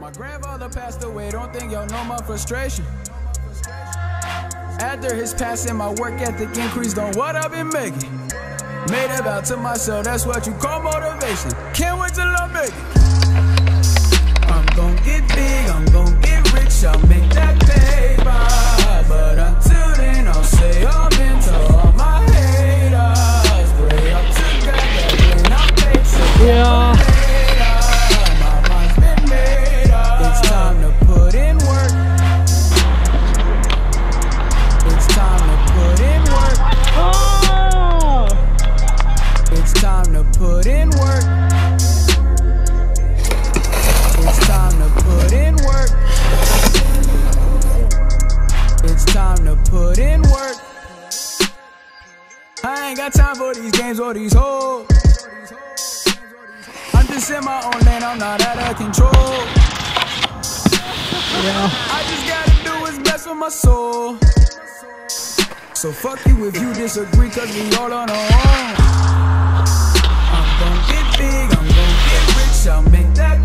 My grandfather passed away, don't think y'all know my frustration. After his passing, my work ethic increased on what I've been making. Made a vow to myself, that's what you call motivation. Can't wait till I make it. I'm gon' get big, I'm gon' get rich, I'll make that paper. But until then, I'll say amen to all my haters. Pray up to God that when I'm paid, so Yeah. my mind's been made up. It's time to put in work. It's time to put in work. Oh! It's time to put in work. It's time to put in work. It's time to put in work. I ain't got time for these games or these hoes. I'm just in my own lane, I'm not out of control. Yeah. I just gotta do what's best for my soul. So fuck you if you disagree, cause we all on our own. I'm gon' get big, I'm gon' get rich, I'll make that